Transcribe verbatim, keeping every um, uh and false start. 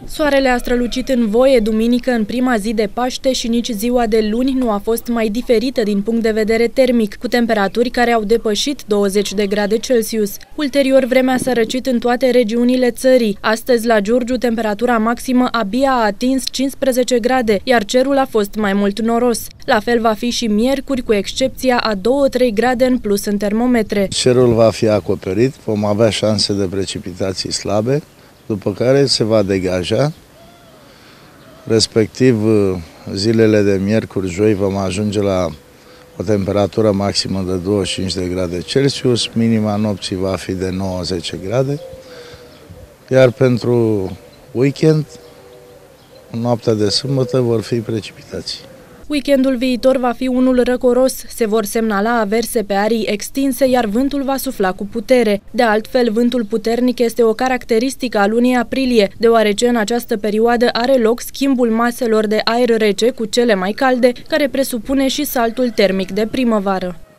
Soarele a strălucit în voie duminică în prima zi de Paște și nici ziua de luni nu a fost mai diferită din punct de vedere termic, cu temperaturi care au depășit douăzeci de grade Celsius. Ulterior, vremea s-a răcit în toate regiunile țării. Astăzi, la Giurgiu, temperatura maximă abia a atins cincisprezece grade, iar cerul a fost mai mult noros. La fel va fi și miercuri, cu excepția a două-trei grade în plus în termometre. Cerul va fi acoperit, vom avea șanse de precipitații slabe, după care se va degaja, respectiv zilele de miercuri, joi vom ajunge la o temperatură maximă de douăzeci și cinci de grade Celsius, minima nopții va fi de nouă-zece grade, iar pentru weekend, noaptea de sâmbătă, vor fi precipitații. Weekendul viitor va fi unul răcoros, se vor semnala averse pe arii extinse, iar vântul va sufla cu putere. De altfel, vântul puternic este o caracteristică a lunii aprilie, deoarece în această perioadă are loc schimbul maselor de aer rece cu cele mai calde, care presupune și saltul termic de primăvară.